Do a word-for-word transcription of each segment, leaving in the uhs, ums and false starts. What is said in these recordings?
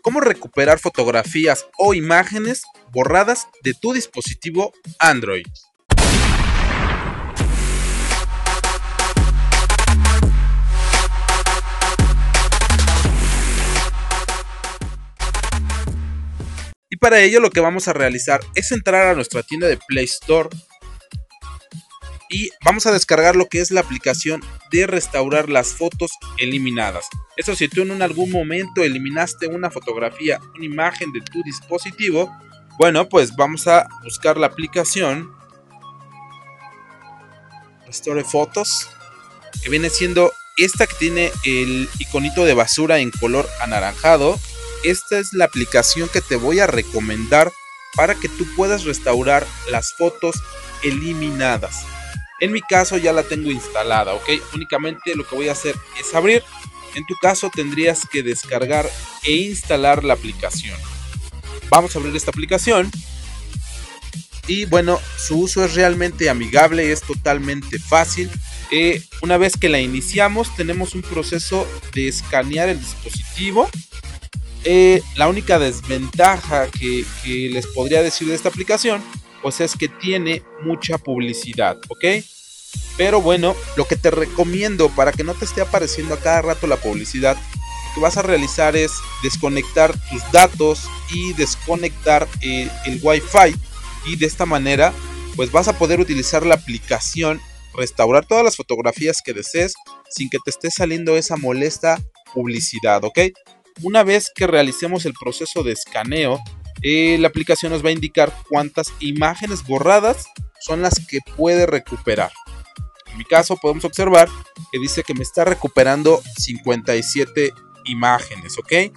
cómo recuperar fotografías o imágenes borradas de tu dispositivo Android. Y para ello lo que vamos a realizar es entrar a nuestra tienda de Play Store y vamos a descargar lo que es la aplicación de restaurar las fotos eliminadas. Eso, si tú en algún momento eliminaste una fotografía, una imagen de tu dispositivo, bueno, pues vamos a buscar la aplicación Restore Fotos, que viene siendo esta que tiene el iconito de basura en color anaranjado. Esta es la aplicación que te voy a recomendar para que tú puedas restaurar las fotos eliminadas. En mi caso ya la tengo instalada, ¿ok? Únicamente lo que voy a hacer es abrir. En tu caso tendrías que descargar e instalar la aplicación. Vamos a abrir esta aplicación. Y bueno, su uso es realmente amigable, es totalmente fácil. Eh, una vez que la iniciamos, tenemos un proceso de escanear el dispositivo. Eh, la única desventaja que, que les podría decir de esta aplicación, pues es que tiene mucha publicidad, ¿ok? Pero bueno, lo que te recomiendo para que no te esté apareciendo a cada rato la publicidad, lo que vas a realizar es desconectar tus datos y desconectar eh, el Wi-Fi, y de esta manera pues vas a poder utilizar la aplicación, restaurar todas las fotografías que desees sin que te esté saliendo esa molesta publicidad, ¿ok? Una vez que realicemos el proceso de escaneo, eh, la aplicación nos va a indicar cuántas imágenes borradas son las que puede recuperar. En mi caso podemos observar que dice que me está recuperando cincuenta y siete imágenes, ¿ok?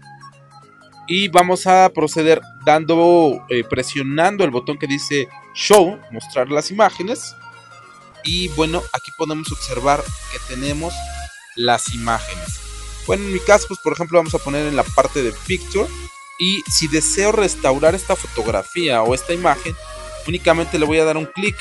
Y vamos a proceder dando, eh, presionando el botón que dice Show, mostrar las imágenes. Y bueno, aquí podemos observar que tenemos las imágenes. Bueno, en mi caso, pues por ejemplo vamos a poner en la parte de Picture. Y si deseo restaurar esta fotografía o esta imagen, únicamente le voy a dar un clic.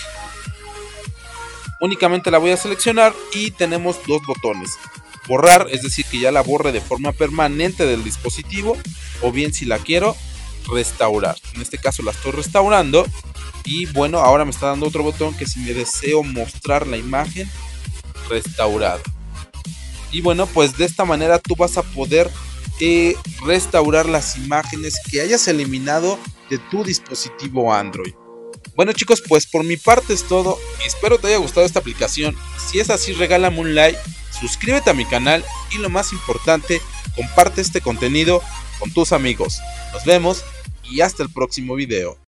Únicamente la voy a seleccionar y tenemos dos botones. Borrar, es decir que ya la borre de forma permanente del dispositivo, o bien si la quiero restaurar. En este caso la estoy restaurando y bueno, ahora me está dando otro botón que si me deseo mostrar la imagen restaurada. Y bueno, pues de esta manera tú vas a poder eh, restaurar las imágenes que hayas eliminado de tu dispositivo Android. Bueno chicos, pues por mi parte es todo. Espero te haya gustado esta aplicación. Si es así, regálame un like, suscríbete a mi canal y lo más importante, comparte este contenido con tus amigos. Nos vemos y hasta el próximo video.